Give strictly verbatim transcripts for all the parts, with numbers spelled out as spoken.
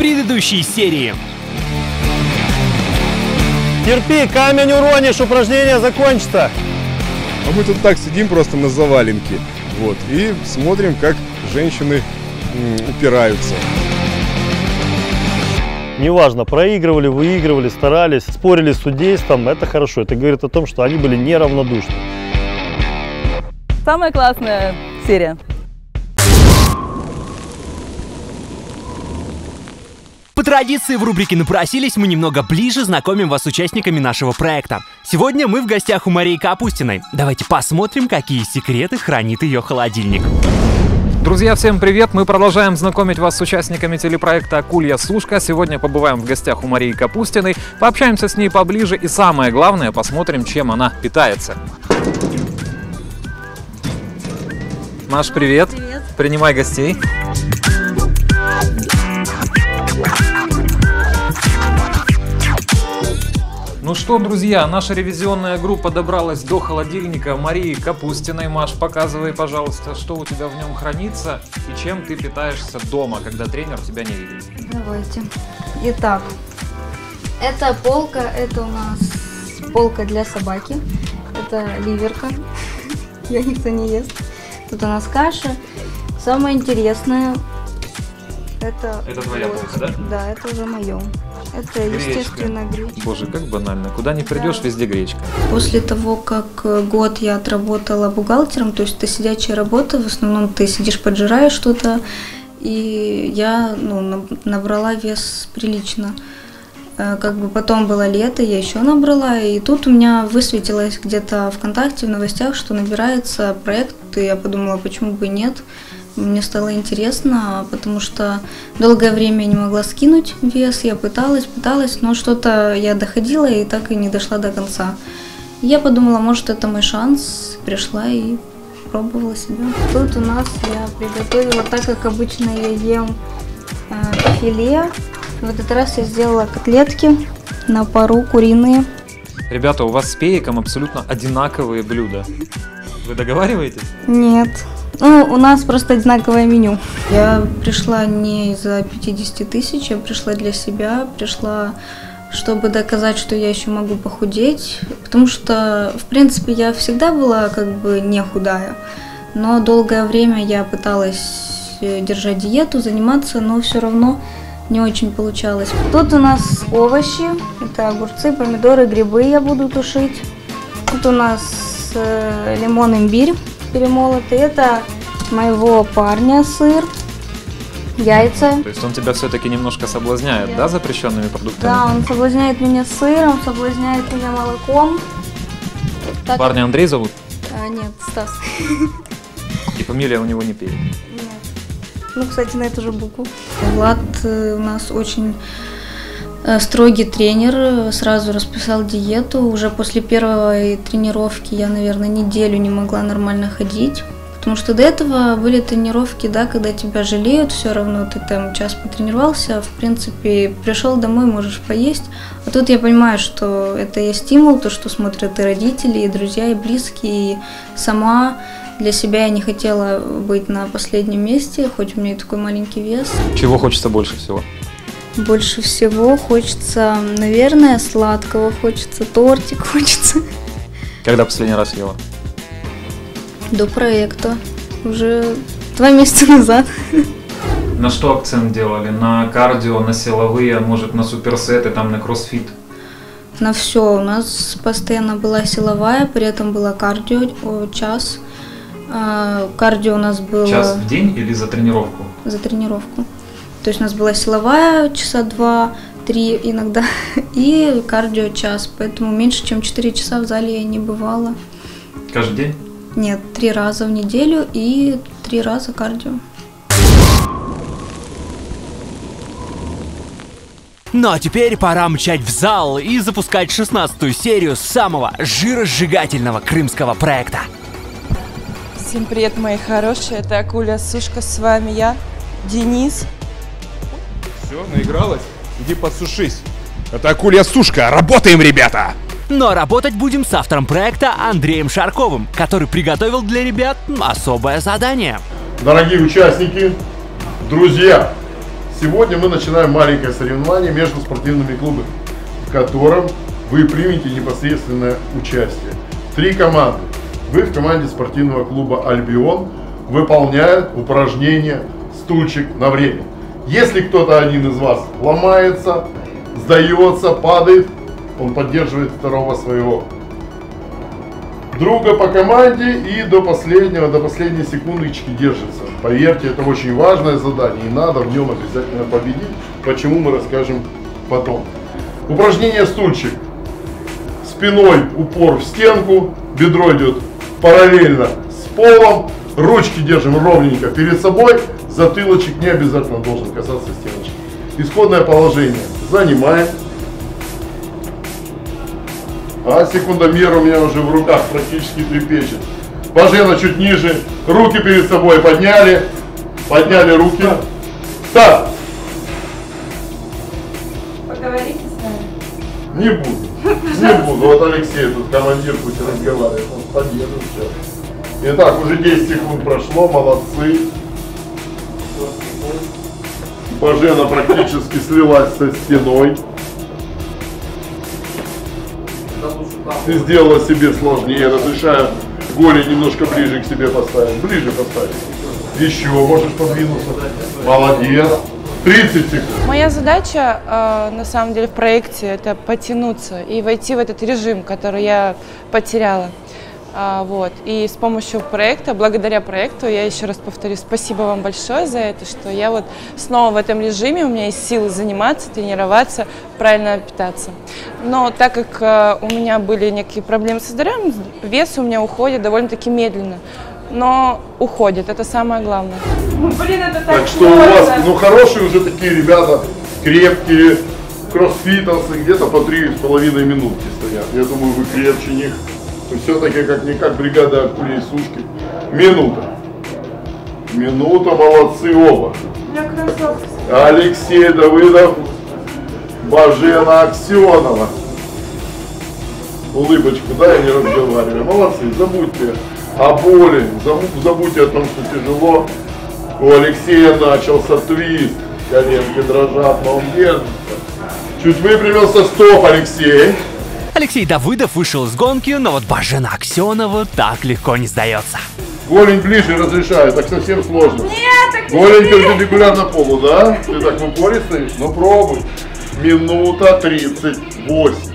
предыдущей серии. Терпи, камень уронишь, упражнение закончится. А мы тут так сидим просто на заваленке, вот, и смотрим, как женщины м, упираются. Неважно, проигрывали, выигрывали, старались, спорили с судейством, это хорошо. Это говорит о том, что они были неравнодушны. Самая классная серия. По традиции в рубрике «Напросились» мы немного ближе знакомим вас с участниками нашего проекта. Сегодня мы в гостях у Марии Капустиной. Давайте посмотрим, какие секреты хранит ее холодильник. Друзья, всем привет! Мы продолжаем знакомить вас с участниками телепроекта «Акулья сушка». Сегодня побываем в гостях у Марии Капустиной, пообщаемся с ней поближе и, самое главное, посмотрим, чем она питается. Маш, привет! Привет! Принимай гостей! Ну что, друзья, наша ревизионная группа добралась до холодильника Марии Капустиной. Маш, показывай, пожалуйста, что у тебя в нем хранится и чем ты питаешься дома, когда тренер тебя не видит. Давайте. Итак, эта полка, это у нас полка для собаки. Это ливерка. Ее никто не ест. Тут у нас каша. Самое интересное, это... Это твоя вот, полка, да? Да, это уже мое. Это, Гречка. естественно, гречка. Боже, как банально. Куда ни придешь, Да. везде гречка. После того, как год я отработала бухгалтером, то есть это сидячая работа, в основном ты сидишь, поджираешь что-то, и я ну, набрала вес прилично. Как бы потом было лето, я еще набрала, и тут у меня высветилось где-то ВКонтакте, в новостях, что набирается проект, и я подумала, почему бы и нет. Мне стало интересно, потому что долгое время я не могла скинуть вес, я пыталась, пыталась, но что-то я доходила и так и не дошла до конца. Я подумала, может, это мой шанс, пришла и пробовала себя. Тут у нас я приготовила, так как обычно я ем э, филе, в этот раз я сделала котлетки на пару куриные. Ребята, у вас с Пеиком абсолютно одинаковые блюда. Вы договариваетесь? Нет. Ну, у нас просто одинаковое меню. Я пришла не из-за пятидесяти тысяч, я пришла для себя, пришла, чтобы доказать, что я еще могу похудеть, потому что, в принципе, я всегда была как бы не худая, но долгое время я пыталась держать диету, заниматься, но все равно не очень получалось. Тут у нас овощи, это огурцы, помидоры, грибы я буду тушить. Тут у нас э, лимон, имбирь перемолотый. Это моего парня сыр, яйца. То есть он тебя все-таки немножко соблазняет, Да. да, запрещенными продуктами? Да, он соблазняет меня сыром, соблазняет меня молоком. Так, Парня Андрей зовут? а, нет, Стас. И фамилия у него не Пеик. Нет. Ну, кстати, на эту же букву. Влад э, у нас очень э, строгий тренер, сразу расписал диету. Уже после первой тренировки я, наверное, неделю не могла нормально ходить. Потому что до этого были тренировки, да, когда тебя жалеют, все равно ты там час потренировался, в принципе, пришел домой, можешь поесть. А тут я понимаю, что это и стимул, то, что смотрят и родители, и друзья, и близкие, и сама для себя я не хотела быть на последнем месте, хоть у меня и такой маленький вес. Чего хочется больше всего? Больше всего хочется, наверное, сладкого, хочется тортик, хочется. Когда последний раз ела? До проекта, уже два месяца назад. На что акцент делали? На кардио, на силовые, может на суперсеты, там на кроссфит? На все. У нас постоянно была силовая, при этом было кардио, о, час. А, кардио у нас было... Час в день или за тренировку? За тренировку. То есть у нас была силовая часа два, три иногда, и кардио час. Поэтому меньше, чем четыре часа в зале я не бывала. Каждый день? Нет, три раза в неделю и три раза кардио. Ну а теперь пора мчать в зал и запускать шестнадцатую серию самого жиросжигательного крымского проекта. Всем привет, мои хорошие, это Акулья сушка, с вами я, Денис. Все, наигралась? Иди подсушись. Это Акулья сушка, работаем, ребята! Но работать будем с автором проекта Андреем Шарковым, который приготовил для ребят особое задание. Дорогие участники, друзья, Сегодня мы начинаем маленькое соревнование между спортивными клубами, в котором вы примете непосредственное участие. Три команды. Вы в команде спортивного клуба «Альбион», выполняя упражнение «Стульчик на время». Если кто-то один из вас ломается, сдается, падает, он поддерживает второго своего друга по команде и до последнего, до последней секундочки держится. Поверьте, это очень важное задание и надо в нем обязательно победить. Почему, мы расскажем потом. Упражнение «Стульчик». Спиной упор в стенку, бедро идет параллельно с полом, ручки держим ровненько перед собой, затылочек не обязательно должен касаться стеночки. Исходное положение занимаем. А секундомер у меня уже в руках практически трепещет. Бажена чуть ниже, руки перед собой подняли, подняли руки. Старт! Поговорите с нами. Не буду, не буду. Вот Алексей, тут командир, пусть разговаривает, он подъедет все. Итак, уже десять секунд прошло, молодцы. Бажена практически слилась со стеной. Ты сделала себе сложнее, разрешаю голень немножко ближе к себе поставить. Ближе поставить. Еще можешь подвинуться. Молодец. тридцать секунд. Моя задача, э, на самом деле, в проекте, это потянуться и войти в этот режим, который я потеряла. А, вот. И с помощью проекта, благодаря проекту, я еще раз повторю, спасибо вам большое за это, что я вот снова в этом режиме, у меня есть силы заниматься, тренироваться, правильно питаться. Но так как э, у меня были некие проблемы со здоровьем, вес у меня уходит довольно-таки медленно, но уходит, это самое главное. Блин, это так, так что у вас, ну, хорошие уже такие ребята, крепкие, кроссфитовцы, где-то по три с половиной минутки стоят. Я думаю, вы крепче них. Все-таки как-никак бригада Акули и Сушки. Минута. Минута, молодцы оба. Алексей Давыдов, Бажена Аксенова. Улыбочку, да, я не разговариваю. Молодцы, забудьте о боли, забудьте о том, что тяжело. У Алексея начался твист, коленки дрожат, но он держится. Чуть выпрямился, стоп, Алексей. Алексей Давыдов вышел из гонки, но вот Бажена Аксенова так легко не сдается. Голень ближе разрешаю, так совсем сложно. Нет, голень перпендикулярно полу, да? Ты так в упоре стоишь? Ну пробуй. Минута тридцать восемь.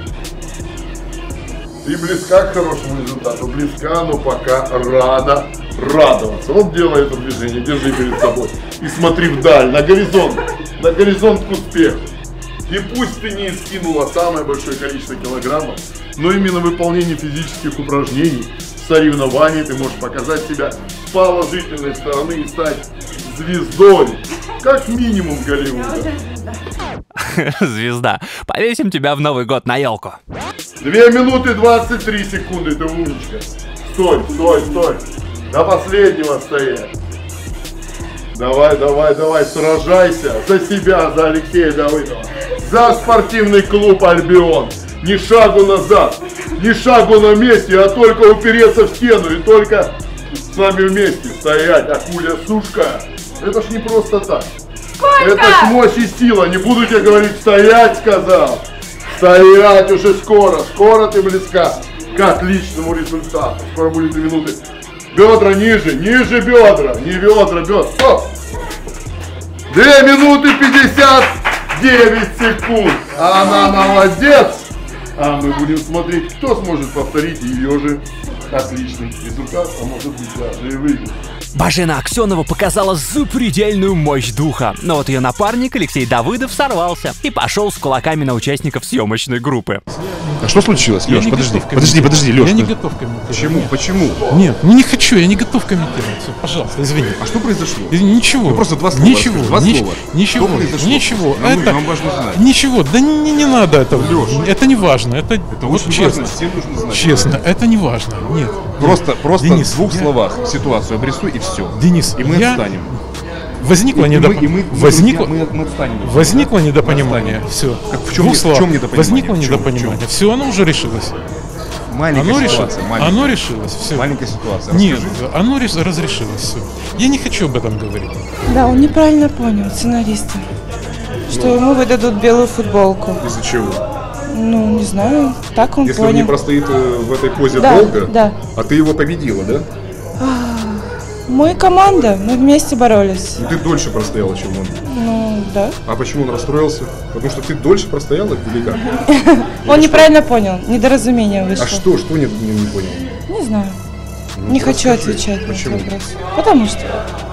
Ты близка к хорошему результату, близка, но пока рано радоваться. Вот делай это движение, держи перед собой. И смотри вдаль, на горизонт, на горизонт к успеху. И пусть ты не скинула самое большое количество килограммов, но именно выполнение физических упражнений в соревновании ты можешь показать себя с положительной стороны и стать звездой, как минимум Голливуда. Звезда. Повесим тебя в Новый год на елку. Две минуты двадцать три секунды, ты умничка. Стой, стой, стой. До последнего стоять. Давай, давай, давай, сражайся за себя, за Алексея Давыдова. За спортивный клуб «Альбион». Ни шагу назад, ни шагу на месте, а только упереться в стену и только с нами вместе стоять. Акуля Сушка. Это ж не просто так. Сколько? Это ж мощь и сила. Не буду тебе говорить стоять, сказал. Стоять уже скоро. Скоро ты близка к отличному результату. Скоро будет две минуты. Бедра ниже, ниже бедра. Не бедра, бедра. Стоп. Две минуты пятьдесят девять секунд. Она молодец. А мы будем смотреть, кто сможет повторить ее же отличный результат, а может быть даже и выиграть. Бажена Аксенова показала запредельную мощь духа, но вот ее напарник Алексей Давыдов сорвался и пошел с кулаками на участников съемочной группы. А что случилось, Леш? Подожди, подожди, подожди, Леш. Я не готов комментировать. Почему? Нет. Почему? Нет, ну не хочу, я не готов комментировать. Все, пожалуйста, извини. А что произошло? Ничего. Ну, просто два слова. Ничего. Два ни- слова. Ничего. Что произошло? Ничего. Нам, это, нам важно знать. Ничего. Да не, не надо этого. Леш. Это не важно. Это, Это вот очень честно. важно, всем нужно знать. Честно, это не важно. Нет. Просто, просто Денис, в двух я- словах ситуацию обрисуй и все. Денис, и мы я- отстанем. Возникло, И недоп... мы- и мы- мы, Возникло... друзья, мы- мы отстанем. Возникло Мы недопонимание. отстанем. Все. Как в чем- в чем недопонимание? Возникло В чем- в недопонимание. чем? Все, оно уже решилось. Маленькая Оно, ситуация. решилось. маленькая. Оно решилось. Все. Маленькая ситуация. Нет, Расскажи. оно реш- разрешилось. Все. Я не хочу об этом говорить. Да, он неправильно понял, сценариста. Что ему выдадут белую футболку. Из-за чего? Ну, не знаю, так он Если понял. он не простоит в этой позе Да, долго, да. а ты его победила, да? Мы команда, мы вместе боролись. И ты дольше простояла, чем он. Ну, да. А почему он расстроился? Потому что ты дольше простояла или как? Он неправильно понял, недоразумение вышло. А что, что не, не, не понял? Не знаю. Ну, Не хочу расскажи, отвечать на почему? этот вопрос. Потому что.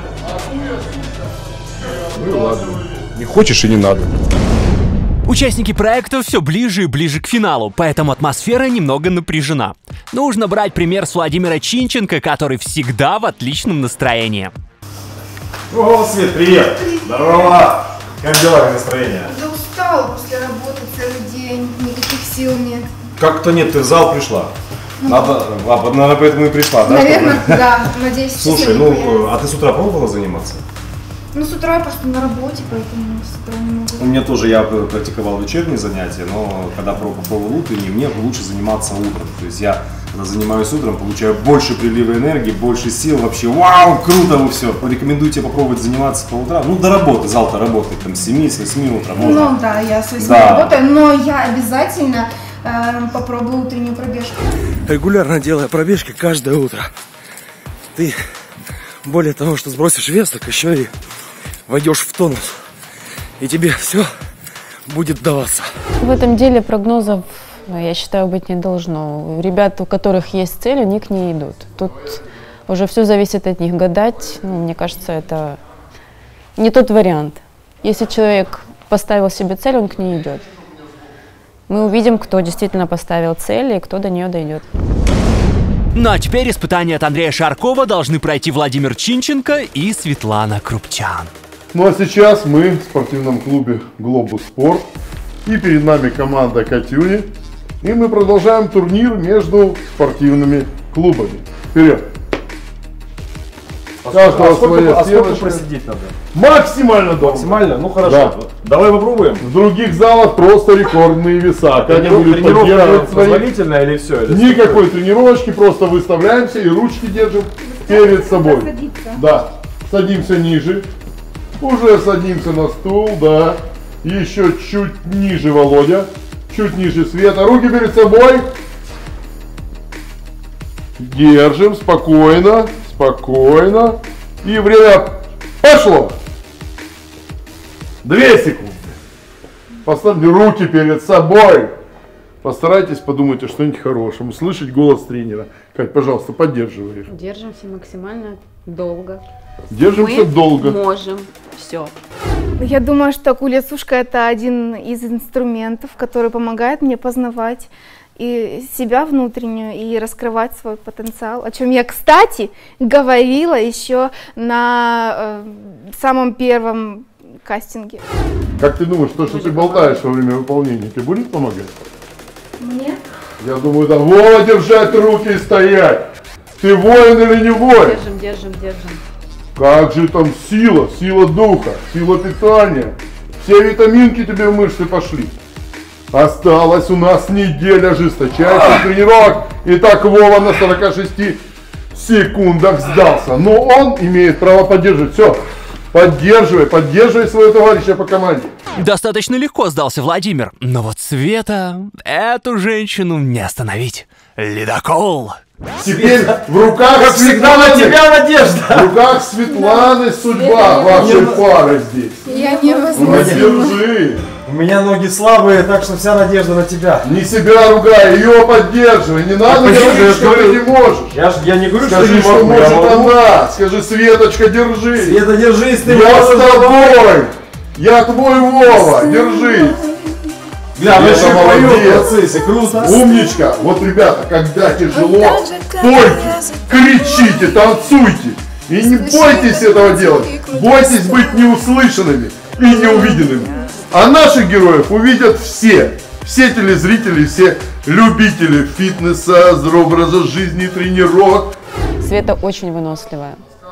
Ну и ладно. Не хочешь и не надо. Участники проекта все ближе и ближе к финалу, поэтому атмосфера немного напряжена. Нужно брать пример с Владимира Чинченко, который всегда в отличном настроении. О, Свет, привет! Здорово! Как дела, как настроение? Я устала после работы целый день, никаких сил нет. Как-то нет, ты в зал пришла. Надо, а, наверное, поэтому и пришла, да? Наверное, чтобы- да. Надеюсь, Слушай, часы не ну, появятся. а ты с утра пробовала заниматься? Ну, с утра я просто на работе, поэтому с утра не могу. У меня тоже, я практиковал вечерние занятия, но когда попробовал утренние, мне лучше заниматься утром. То есть я, когда занимаюсь утром, получаю больше прилива энергии, больше сил, вообще, вау, круто, вы все. Порекомендую тебе попробовать заниматься по утрам. Ну, до работы, зал-то работает, там, с семи, с восьми утра можно. Ну, да, я с восьми Да. работаю, но я обязательно э, попробую утреннюю пробежку. Регулярно делая пробежки каждое утро, ты более того, что сбросишь вес, так еще и войдешь в тонус, и тебе все будет даваться. В этом деле прогнозов, я считаю, быть не должно. Ребят, у которых есть цель, они к ней идут. Тут уже все зависит от них. Гадать, ну, мне кажется, это не тот вариант. Если человек поставил себе цель, он к ней идет. Мы увидим, кто действительно поставил цель и кто до нее дойдет. Ну а теперь испытания от Андрея Шаркова должны пройти Владимир Чинченко и Светлана Крупчан. Ну а сейчас мы в спортивном клубе «Глобус Спорт». И перед нами команда «Катюни». И мы продолжаем турнир между спортивными клубами. Вперед! А Каждого сколько, своя а сколько стеночка. просидеть надо? Максимально долго. Максимально? Ну хорошо. Да. Давай попробуем. В других залах просто рекордные веса. Катя будет Тренировка поддерживать свои. позволительная или все? Или Никакой тренировочки, просто выставляемся и ручки держим перед собой. Садиться. Да, садимся ниже. Уже садимся на стул, да. Еще чуть ниже, Володя. Чуть ниже, Света. Руки перед собой. Держим, спокойно, спокойно. И время пошло. Две секунды. Поставьте руки перед собой. Постарайтесь подумать о что-нибудь хорошем. Услышать голос тренера. Кать, пожалуйста, поддерживай их. Держимся максимально долго. Держимся Мы долго. можем все. Я думаю, что кулесушка — это один из инструментов, который помогает мне познавать и себя внутреннюю, и раскрывать свой потенциал, о чем я, кстати, говорила еще на э, самом первом кастинге. Как ты думаешь, то, что ты болтаешь во время выполнения, тебе будет помогать? Мне? Я думаю, да. Вова, держать руки и стоять. Ты воин или не воин? Держим, держим, держим. Как же там сила, сила духа, сила питания. Все витаминки тебе в мышцы пошли. Осталась у нас неделя жесточайших тренировок. Итак, Вова на сорока шести секундах сдался. Но он имеет право поддерживать. Все, поддерживай, поддерживай своего товарища по команде. Достаточно легко сдался Владимир, но вот Света, эту женщину не остановить. Ледокол. Теперь в руках Как всегда, на тебя надежда. В руках Светланы судьба вашей пары здесь. Я не Ну, возьму. держи. У меня ноги слабые, так что вся надежда на тебя. Не себя ругай, ее поддерживай. Не надо говорить, что ты не можешь. Я, ж, я не говорю, Скажи, что не что могу. может я могу. она. Скажи, Светочка, держи. Света, держись, ты Я с можешь. тобой. Я твой Вова. Держись. Бля, вы Это еще поем в молодец. процессе, круто. Умничка. Вот, ребята, когда тяжело, пойте, кричите, танцуйте. И не бойтесь этого делать. Бойтесь быть неуслышанными и неувиденными. А наших героев увидят все. Все телезрители, все любители фитнеса, здорового образа жизни, тренировок. Света очень выносливая.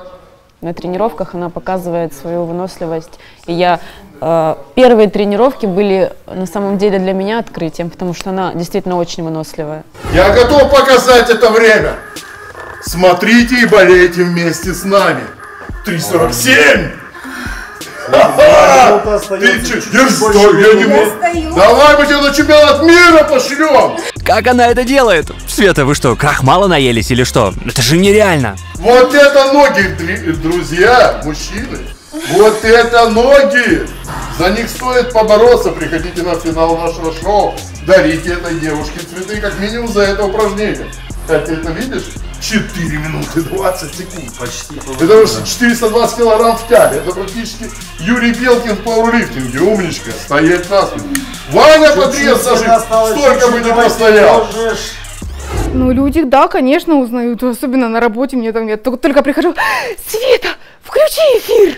На тренировках она показывает свою выносливость. И я э, первые тренировки были на самом деле для меня открытием, потому что она действительно очень выносливая. Я готов показать это время. Смотрите и болейте вместе с нами. три сорок семь. Ты че, держи, стой, я не могу. Давай мы тебя на чемпионат мира пошлем. Как она это делает? Света, вы что, крахмала наелись или что? Это же нереально. Вот это ноги, друзья, мужчины. Вот это ноги. За них стоит побороться. Приходите на финал нашего шоу. Дарите этой девушке цветы как минимум за это упражнение. Как ты это видишь? четыре минуты двадцать секунд. Почти. Это уже четыреста двадцать килограмм в тяге. Это практически Юрий Белкин в пауэрлифтинге. Умничка. Стоять насмерть. Ваня подрез даже столько бы не постоял. Ну, люди, да, конечно, узнают. Особенно на работе мне там, я только, только прихожу. Света, включи эфир!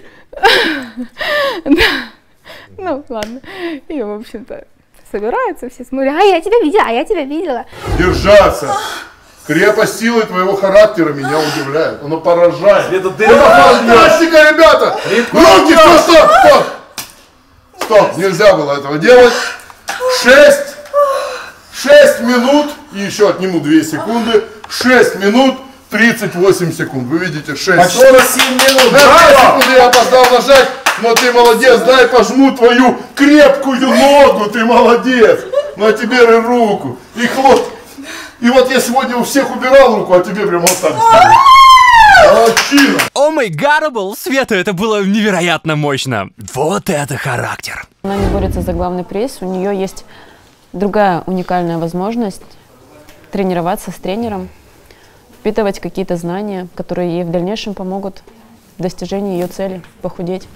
Ну, ладно. И, в общем-то, собираются все, смотрят. А я тебя видела, а я тебя видела. Держаться. Крепость силы твоего характера меня удивляет. Оно поражает. Это фантастика, ребята! Руки, стоп, стоп, стоп! Стоп, нельзя было этого делать. Шесть, шесть минут, и еще отниму две секунды. Шесть минут, тридцать восемь секунд. Вы видите, шесть сорок семь минут. На две секунды я опоздал нажать, но ты молодец. Дай пожму твою крепкую ногу, ты молодец. На тебе и руку, и хлоп. И вот я сегодня у всех убирал руку, а тебе прям вот так молодчина. О май гадабл, Света, это было невероятно мощно. Вот это характер. Она не борется за главный приз, у нее есть другая уникальная возможность тренироваться с тренером, впитывать какие-то знания, которые ей в дальнейшем помогут в достижении ее цели – похудеть.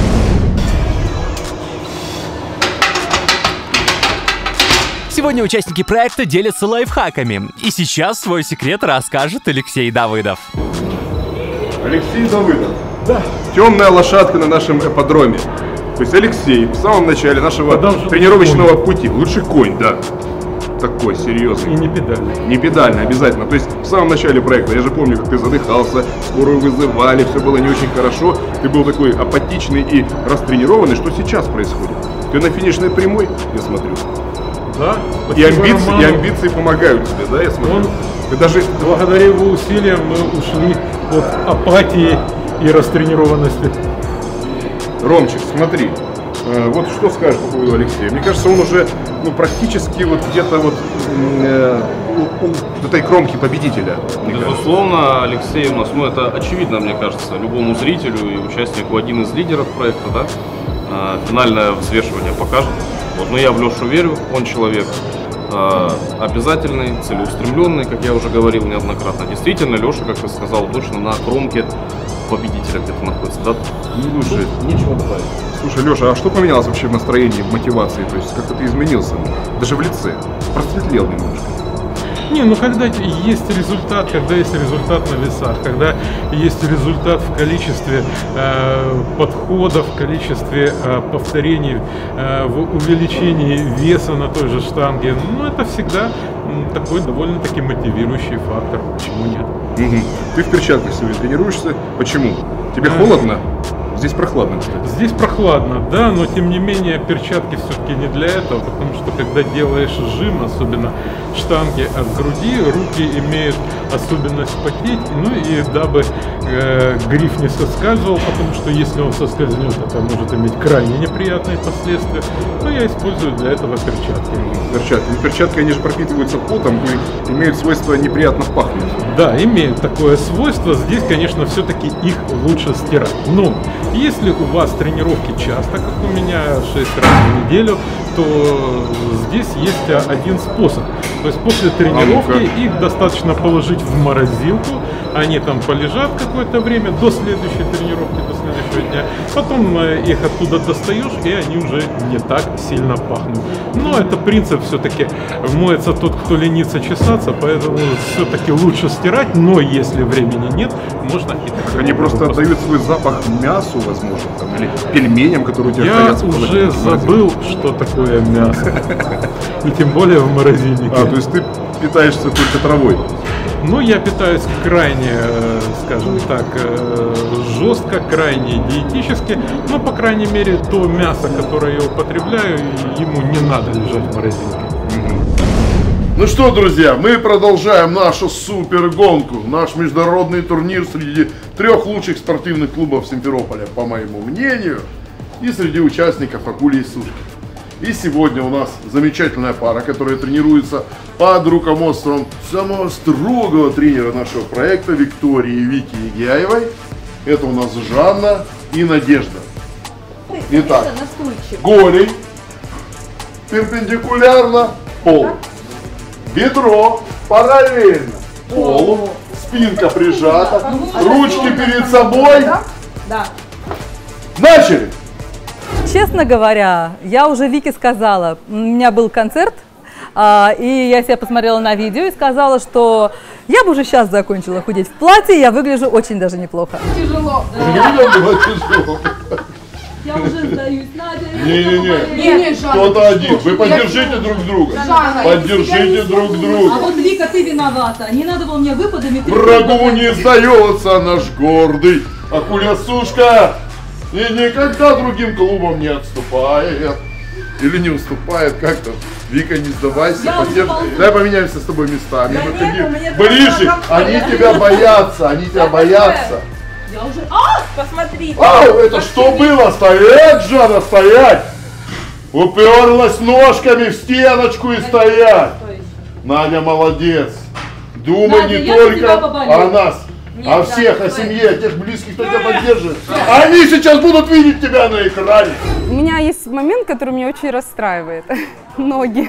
Сегодня участники проекта делятся лайфхаками. И сейчас свой секрет расскажет Алексей Давыдов. Алексей Давыдов. Да. Темная лошадка на нашем ипподроме. То есть Алексей в самом начале нашего тренировочного конь. пути. Лучший конь, да. Такой серьезный. И не педальный. Не педальный, обязательно. То есть в самом начале проекта, я же помню, как ты задыхался, скорую вызывали, все было не очень хорошо. Ты был такой апатичный и растренированный. Что сейчас происходит? Ты на финишной прямой, я смотрю. Да, и амбиции, и амбиции помогают тебе, да, я смотрю. Он, ты даже благодаря его усилиям мы ушли от апатии и растренированности. Ромчик, смотри, э, вот что скажешь по поводу Алексея? Мне кажется, он уже ну, практически вот где-то вот э, у, у этой кромки победителя. Безусловно, Алексей у нас, ну это очевидно, мне кажется, любому зрителю и участнику, один из лидеров проекта, да, э, финальное взвешивание покажет. Вот, но я в Лешу верю, он человек э, обязательный, целеустремленный, как я уже говорил неоднократно. Действительно, Леша, как ты сказал, точно на кромке победителя где-то находится. Да? Слушай, нечего добавить. Слушай, Леша, а что поменялось вообще в настроении, в мотивации? То есть как-то ты изменился, даже в лице, просветлел немножко. Не, ну когда есть результат, когда есть результат на весах, когда есть результат в количестве э, подходов, в количестве э, повторений, э, в увеличении веса на той же штанге, ну это всегда м, такой довольно-таки мотивирующий фактор. Почему нет? Угу. Ты в перчатках сегодня тренируешься. Почему? Тебе холодно? Здесь прохладно, кстати. Здесь прохладно, да, но тем не менее перчатки все-таки не для этого, потому что когда делаешь жим, особенно штанги от груди, руки имеют особенность потеть, ну и дабы э, гриф не соскальзывал, потому что если он соскользнет, это может иметь крайне неприятные последствия, то я использую для этого перчатки. Перчатки. Перчатки, они же пропитываются потом и имеют свойство неприятно пахнуть. Да, имеют такое свойство. Здесь, конечно, все-таки их лучше стирать. Но если у вас тренировки часто, как у меня шесть раз в неделю, то здесь есть один способ. То есть после тренировки а их достаточно положить в морозилку, они там полежат какое-то время до следующей тренировки, до следующего дня. Потом их оттуда достаешь, и они уже не так сильно пахнут. Но это принцип все-таки моется тот, кто ленится чесаться, поэтому все-таки лучше стирать, но если времени нет, можно и так. Они просто отдают свой запах мясу, возможно, там, или пельменям, которые у тебя хранятся. Я уже забыл, что такое мясо. И тем более в морозильнике. А, то есть ты питаешься только травой? Ну, я питаюсь крайне, скажем так, жестко, крайне диетически, но, по крайней мере, то мясо, которое я употребляю, ему не надо лежать в морозилке. Ну что, друзья, мы продолжаем нашу супер гонку, наш международный турнир среди трех лучших спортивных клубов Симферополя, по моему мнению. и среди участников Акули и Сушки. И сегодня у нас замечательная пара, которая тренируется под руководством самого строгого тренера нашего проекта Виктории Вики Егяевой. Это у нас Жанна и Надежда. Итак, голень, перпендикулярно пол, бедро параллельно полу, спинка прижата, ручки перед собой. Да. Начали! Честно говоря, я уже Вике сказала, у меня был концерт, а, и я себя посмотрела на видео и сказала, что я бы уже сейчас закончила худеть в платье, я выгляжу очень даже неплохо. Тяжело. Мне было тяжело. Я уже сдаюсь, Надя. Не-не-не, кто-то один. Вы поддержите друг друга. Поддержите друг друга. А вот, Вика, ты виновата. Не надо было мне выпадами. Врагу не сдается наш гордый Акуля Сушка. И никогда другим клубам не отступает. Или не уступает как-то. Вика, не сдавайся, поддержи. Давай поменяемся с тобой местами. Выходи ближе. Они тебя боятся, они тебя боятся. Я уже... А, посмотри! Ау, это что было? Стоять, Жанна, стоять! Уперлась ножками в стеночку и стоять. Надя молодец. Думай не только о нас, о всех, о семье, о тех близких, кто тебя поддерживает. Они сейчас будут видеть тебя на экране. У меня есть момент, который меня очень расстраивает. Ноги.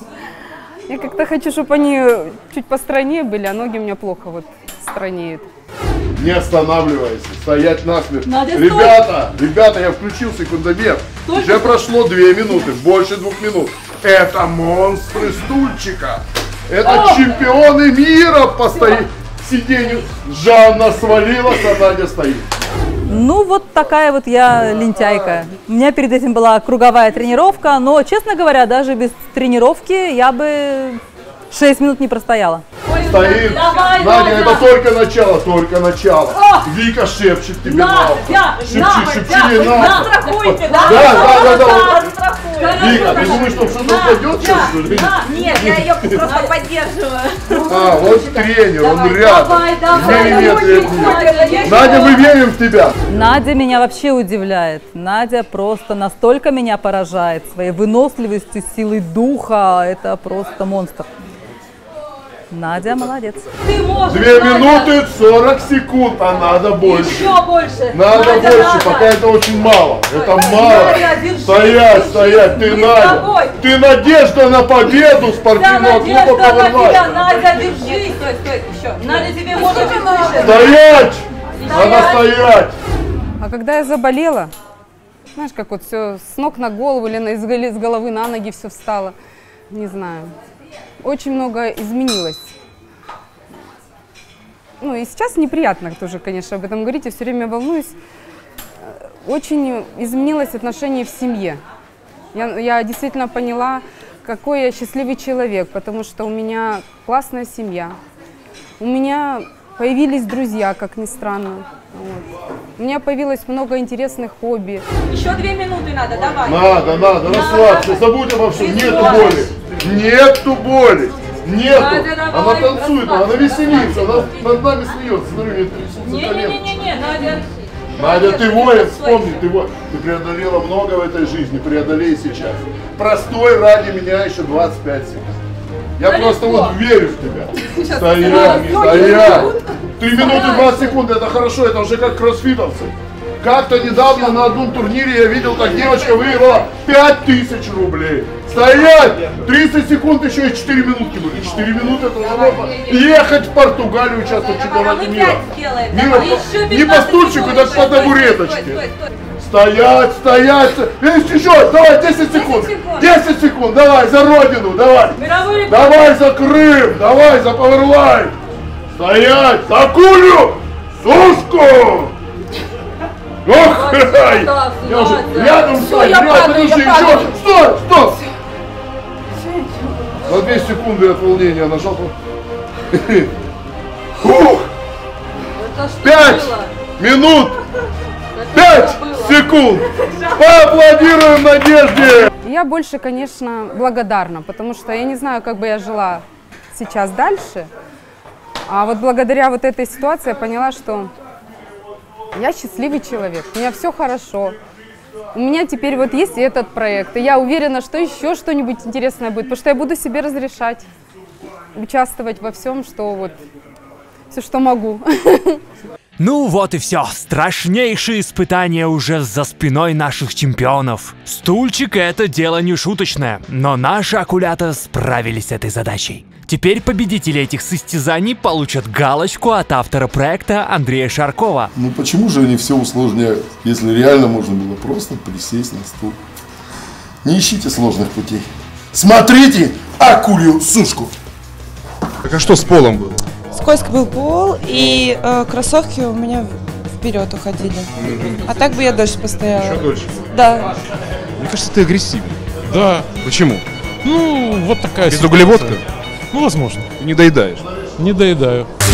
Я как-то хочу, чтобы они чуть постройнее были, а ноги у меня плохо вот странеют. Не останавливайся, стоять насмерть. Надя, ребята, стой. ребята, я включил секундомер. Только Уже прошло две минуты, больше двух минут. Это монстры стульчика. Это О! чемпионы мира по стои... сидению. Жанна свалилась, а Надя стоит. Ну, вот такая вот я лентяйка. У меня перед этим была круговая тренировка, но, честно говоря, даже без тренировки я бы шесть минут не простояла. Стоит. Давай, Надя, Надя. это только начало, только начало. О! Вика шепчет тебе на ухо. Шепчи, шепчи ей на ухо. Страхуйте, да? Да, да, да, да. да. Вика, ты думаешь, что что-то упадет сейчас, что ли? Нет, я ее просто поддерживаю. А, вот тренер, он давай, рядом. Давай, давай, миллиметре от нее. Надя, мы верим в тебя. Надя меня вообще удивляет. Надя просто настолько меня поражает своей выносливостью, силой духа. Это просто монстр. Надя молодец. Ты можешь, Две Надя. минуты сорок секунд, а надо больше. Еще больше. Надо Надя, больше, надо. Пока это очень мало. Это мало. Надя, стоять, стоять, ты Надя. Ты надежда на победу спортивного клуба Powerlife. Надя, держись. Стой, стой, еще. Надя, тебе можно выше. Стоять! Надо стоять. А когда я заболела, знаешь, как вот все с ног на голову или с головы на ноги все встало, не знаю. Очень много изменилось. Ну и сейчас неприятно тоже, конечно, об этом говорить, я все время волнуюсь. Очень изменилось отношение в семье. Я, я действительно поняла, какой я счастливый человек, потому что у меня классная семья. У меня появились друзья, как ни странно. Вот. У меня появилось много интересных хобби. Еще две минуты надо, давай. Надо, надо, расслабься, забудь обо всем, нету боли. Нету боли, нету. Надя, давай, она танцует, она веселится, она над нами смеется. Смотри, Не-не-не, Надя. Надя, ты воин, вспомни, ты воин. Ты преодолела много в этой жизни, преодолей сейчас. Простой ради меня еще двадцать пять секунд. Я да просто легко. Вот верю в тебя. Сейчас стоять, стоять. Три минуты двадцать секунд, это хорошо, это уже как кроссфитовцы. Как-то недавно на одном турнире я видел, как девочка выиграла пять тысяч рублей. Стоять! тридцать секунд, еще и четыре минутки были. четыре минуты это можно ехать в Португалию, участвовать в чемпионате мира. Мира не по стульчику, так по табуреточке. Стоять, стоять! Есть еще! Давай, десять секунд! десять секунд! Давай, за родину! Давай! Давай за Крым! Давай за Powerlife! Стоять! За Акулю! Сушку! Ох, я уже рядом стою, рядом, подожди, еще, стой, стоп! За две секунды от волнения нажал. Фух! Пять минут! Пять секунд! Поаплодируем Надежде! Я больше, конечно, благодарна, потому что я не знаю, как бы я жила сейчас дальше. А вот благодаря вот этой ситуации я поняла, что я счастливый человек, у меня все хорошо. У меня теперь вот есть этот проект, и я уверена, что еще что-нибудь интересное будет, потому что я буду себе разрешать участвовать во всем, что вот, все, что могу. Ну вот и все. Страшнейшие испытания уже за спиной наших чемпионов. Стульчик — это дело не шуточное, но наши акулята справились с этой задачей. Теперь победители этих состязаний получат галочку от автора проекта Андрея Шаркова. Ну почему же они все усложняют, если реально можно было просто присесть на стул? Не ищите сложных путей. Смотрите акулью сушку. Так а что с полом было? Скользкий был пол, и э, кроссовки у меня вперед уходили. А так бы я дольше постояла. Еще дольше? Да. Мне кажется, ты агрессивный. Да. Почему? Ну, вот такая Безуглеводка? ситуация. Ну, возможно. Ты не доедаешь? Не доедаю.